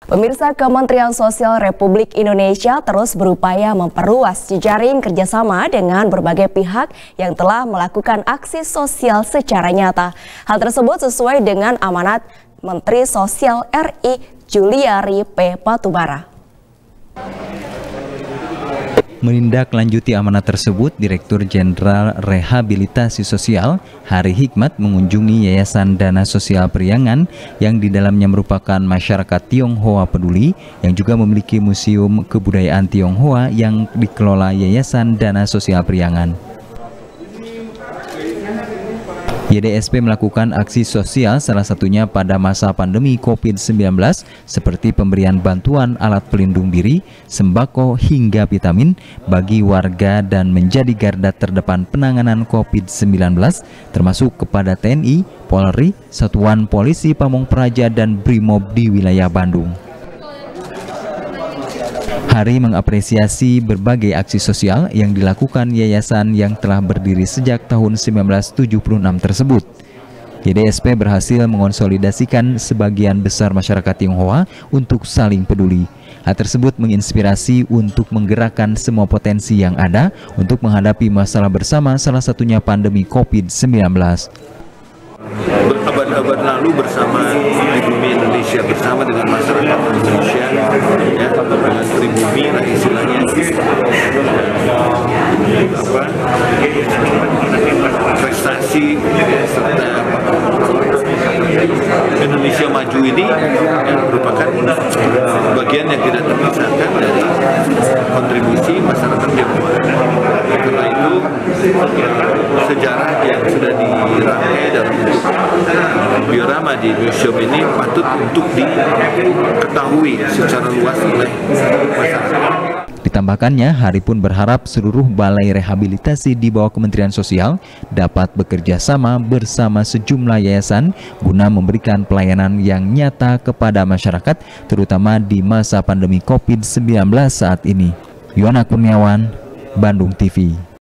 Pemirsa, Kementerian Sosial Republik Indonesia terus berupaya memperluas jejaring kerjasama dengan berbagai pihak yang telah melakukan aksi sosial secara nyata. Hal tersebut sesuai dengan amanat Menteri Sosial RI Juliari P. Batubara. Menindaklanjuti amanat tersebut, Direktur Jenderal Rehabilitasi Sosial Hari Hikmat mengunjungi Yayasan Dana Sosial Priangan yang di dalamnya merupakan masyarakat Tionghoa peduli yang juga memiliki museum kebudayaan Tionghoa yang dikelola Yayasan Dana Sosial Priangan. YDSP melakukan aksi sosial salah satunya pada masa pandemi COVID-19 seperti pemberian bantuan alat pelindung diri, sembako hingga vitamin bagi warga dan menjadi garda terdepan penanganan COVID-19 termasuk kepada TNI, Polri, Satuan Polisi Pamong Praja dan Brimob di wilayah Bandung. Hari mengapresiasi berbagai aksi sosial yang dilakukan yayasan yang telah berdiri sejak tahun 1976 tersebut. YDSP berhasil mengonsolidasikan sebagian besar masyarakat Tionghoa untuk saling peduli. Hal tersebut menginspirasi untuk menggerakkan semua potensi yang ada untuk menghadapi masalah bersama, salah satunya pandemi COVID-19. Berabad-abad lalu bersama di bumi Indonesia, bersama dengan masyarakat Indonesia, ya, dengan pribumi lah istilahnya, prestasi serta Indonesia maju ini yang merupakan bagian yang tidak terpisahkan dari kontribusi masyarakat Tionghoa. Karena itu sejarah yang sudah dirangkai dalam diorama di museum ini patut untuk diketahui secara luas oleh masyarakat. Ditambahkannya, Hari pun berharap seluruh balai rehabilitasi di bawah Kementerian Sosial dapat bekerja sama bersama sejumlah yayasan guna memberikan pelayanan yang nyata kepada masyarakat, terutama di masa pandemi COVID-19 saat ini. Yuwana Kurniawan, Bandung TV.